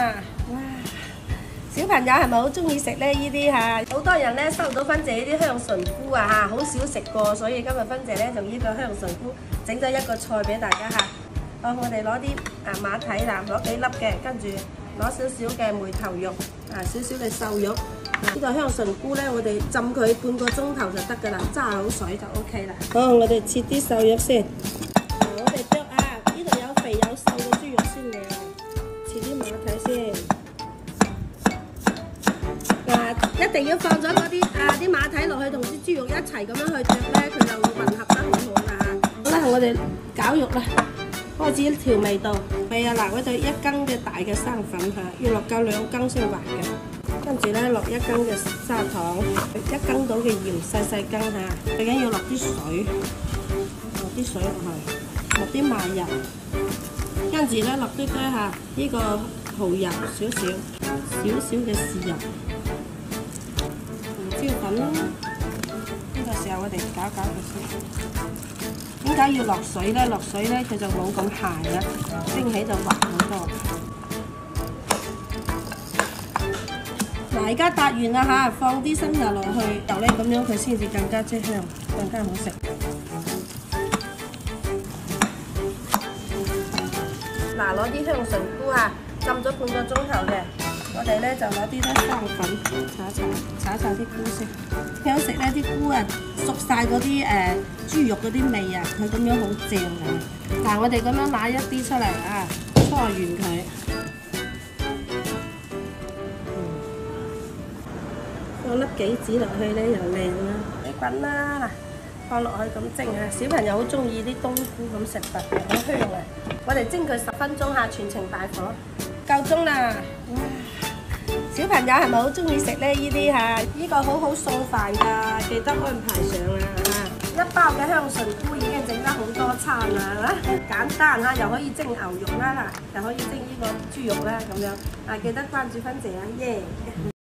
啦！哇，小朋友係咪好中意食咧？呢啲嚇，好多人咧收到芬姐呢啲香筍菇啊嚇，好少食過，所以今日芬姐咧用呢個香筍菇整咗一個菜俾大家嚇。好，我哋攞啲馬蹄啦，攞幾粒嘅，跟住攞少少嘅梅頭肉，少少嘅瘦肉。呢個香筍菇咧，我哋浸佢半個鐘頭就得㗎啦，揸好水就 OK 啦。好，我哋切啲瘦肉先。我哋剁呢度有肥有瘦嘅豬肉先嘅，切啲馬蹄先。一定要放咗嗰啲馬蹄落去同啲豬肉一齊咁樣去剁咧，佢就會混合得好好啦。好啦，我哋攪肉啦，開始調味道。味啊，嗱，我哋1羹嘅大嘅生粉嚇，要落夠2羹先滑嘅。跟住咧落1羹嘅砂糖，1羹到嘅鹽，細羹嚇。最緊要落啲水，落啲水落去，落啲麻油，跟住咧落啲嚇呢個蠔油少少嘅豉油。椒粉啦，呢個時候我哋攪佢先。點解要落水咧？落水咧佢就冇咁鹹啦，蒸起就滑好多。嗱，而家搭完啦嚇，放啲生油落去，油咧咁樣佢先至更加香，更加好食。嗱，攞啲香筍菇嚇，浸咗半個鐘頭嘅。我哋咧就攞啲生粉炒啲菇先，幾好食咧！啲菇啊熟晒嗰啲豬肉嗰啲味啊，佢咁樣好正嘅。嗱，我哋咁樣拿一啲出嚟啊，搓完佢，放粒杞子落去咧又靚啦。你滾啦嗱，放落去咁蒸啊！小朋友好中意啲冬菇咁食法，好香啊！我哋蒸佢10分鐘嚇，全程大火，夠鐘啦！小朋友係咪好中意食咧？呢啲嚇，呢個好好送飯㗎，記得安排上啊嚇！1包嘅香筍菇已經整得好多餐啦，簡單嚇，又可以蒸牛肉啦，又可以蒸呢個豬肉啦咁樣。記得關注芬姐啊，耶！